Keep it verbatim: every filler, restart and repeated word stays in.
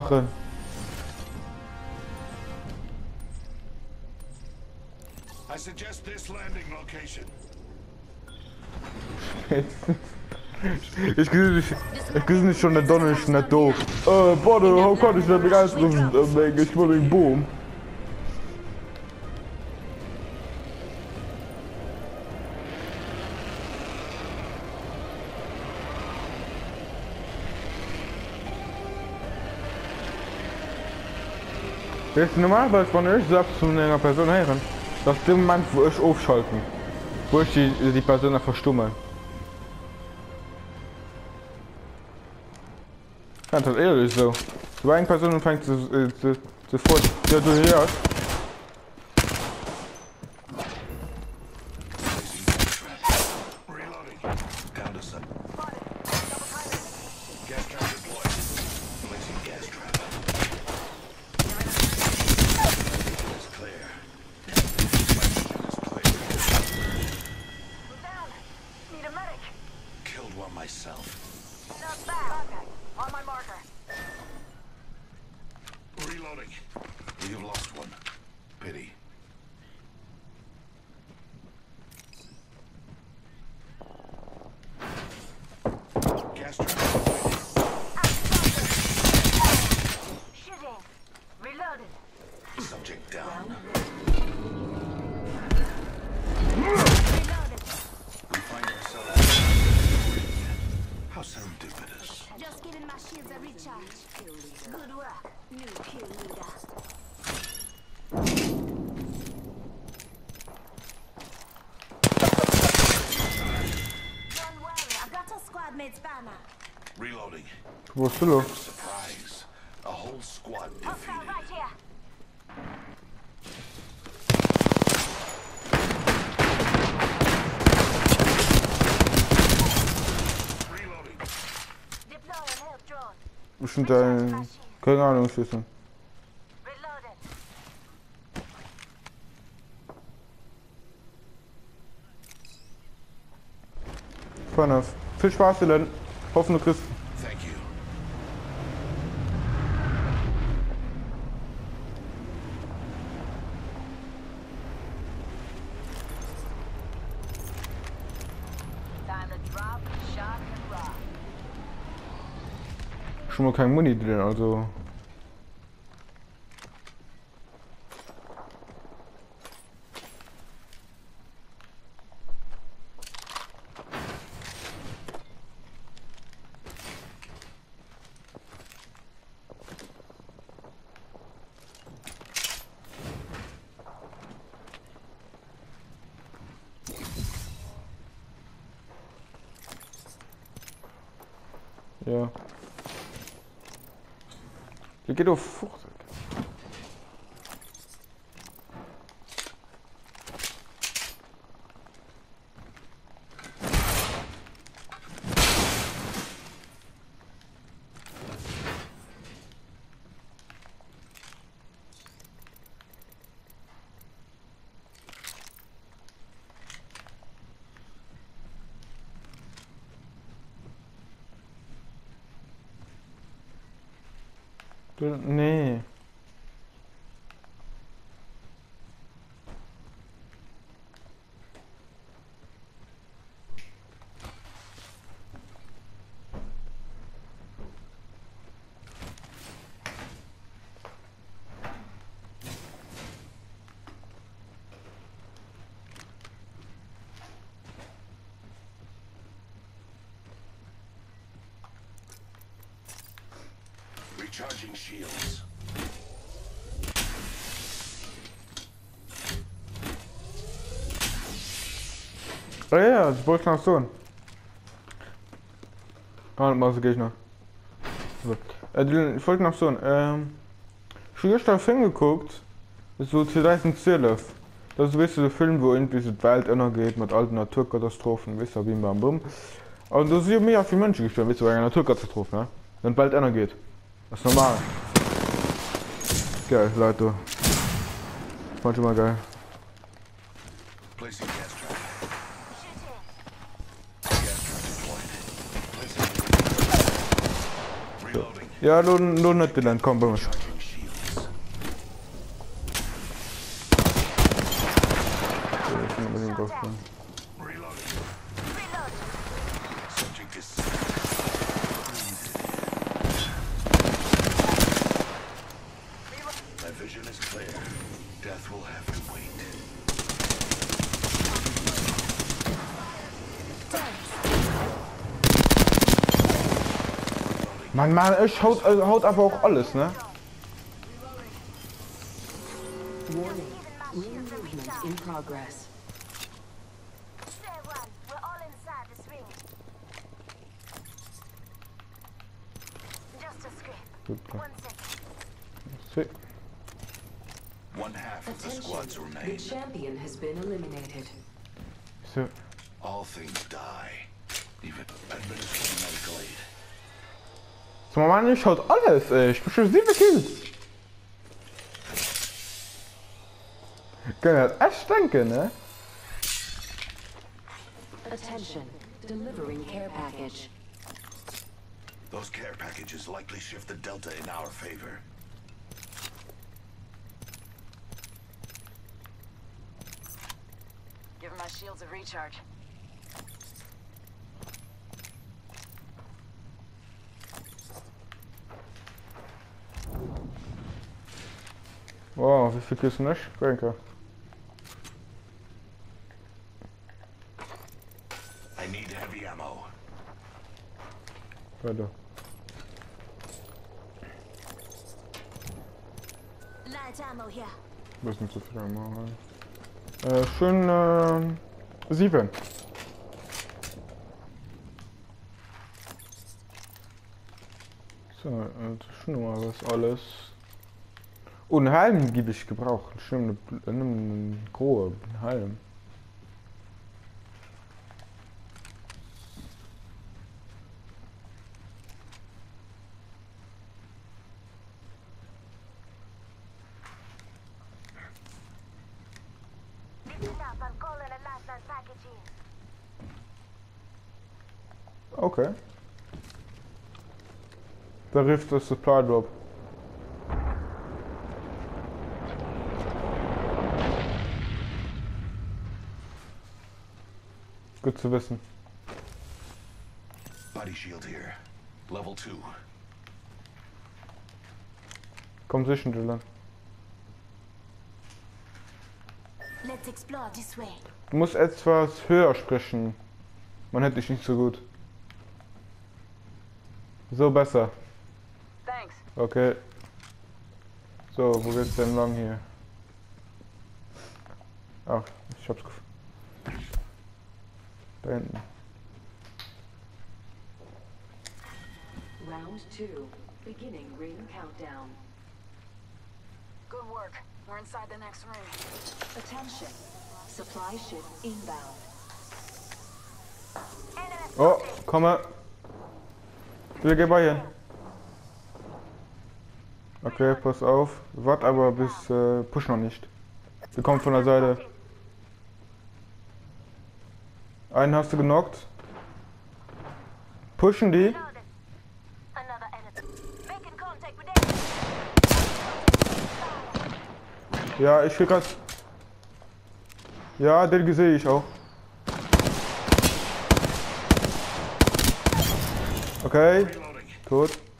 machen. I suggest this landing location. Ich gesehen nicht, ich gesehen nicht schon der Donner ist nicht doof. Äh, warte, how kann ich nicht begeistern wegen Exploding Boom? Das ist normalerweise, wenn ich selbst zu einer Person hören, das ist der Moment, wo ich aufschalten, wo ich die, die Person verstumme. Das ist ehrlich so. Du eine Person fängt sofort, ja du hörst. Myself. Not bad. Okay. On my marker. Reloading. We have lost one. Pity. Gas trap. Shooting. Reloaded. Subject down. Serendipitous. Just giving my shields a recharge. Good work, new kill leader. Don't worry, I've got a squad mate's banner. Reloading. What's the look? Surprise. A whole squad defeated. Okay, right here. Bestimmt ein... keine Ahnung, Schüssen. Vorne. Viel Spaß, Dylan. Hoffen, du kriegst. Thank you. Time to drop, shock and rock. Schon mal kein Muni drin, also. Ja. Die geht auf Fucht. Nee. Recharging shields. Oh ja, das wollte ich noch so. Ah, mal so gehe ich noch. So. Äh, ich wollte noch so. Ähm. Ich habe gestern einen Film geguckt. So zweitausend zwölf. Das ist weißt du, der Film, wo irgendwie so die Welt geht mit alten Naturkatastrophen, weißt du, bim bam bum. Und da sind mehr viele Menschen gestorben, weißt du, wegen einer Naturkatastrophe, ne? Wenn bald einer geht. Das ist normal. Geil, Leute. Manchmal geil. Placing gas trap. Gas trap deployed. Placing. Reloading. Ja, du, du nicht, Dylan, komm, bei mir. Charging shields. Ich bin unbedingt drauf. Reloading. Reload. Subject is my vision is clear. Death will have to wait. Mann, Mann, ich haut, äh, haut aber auch alles, ne? Warning. Ring movement in progress. Fair one. We're all inside this ring. Just a script. Super. One second. Si. One half of the squads Attention. The remain. champion has been eliminated. So. All things die. Even administering medical aid. So, Mann, ich haut alles, ey. Ich bin schon sieben Kills. Kann halt echt denken, ne? Attention. Delivering care package. Those care packages likely shift the delta in our favor. Give my shields a recharge. Wow, wie viel Kills nicht? Danke. I need heavy ammo. Weiter. Light ammo here. Bisschen zu viel mal. Äh, schön, ähm, sieben. So, äh, das ist schon mal was alles. Und Helm gebe ich gebraucht. Schön, eine, eine große Helm. Listen up. I'm calling a lifeline package in. Okay. Da rift das Supply Drop. Gut zu wissen. Body shield here. Level two. Komm sicher, Dylan. Let's explore this way. Du musst etwas höher sprechen. Man hört dich nicht so gut. So besser. Thanks. Okay. So, wo geht's denn lang hier? Ach, ich hab's gefunden. Da hinten. Round two. Beginning ring countdown. Good work. We're inside the next ring. Attention. Supply ship inbound. Enemy Oh, komme. Wir gehen bei hin. Okay, pass auf. Wart aber bis äh, Push noch nicht. Wir kommen von der Seite. Einen hast du genockt. Pushen die. loaded. Another enemy. Making contact with enemy. Ja, ich will grad. Ja, den sehe ich auch. Okay, Reloading. tot.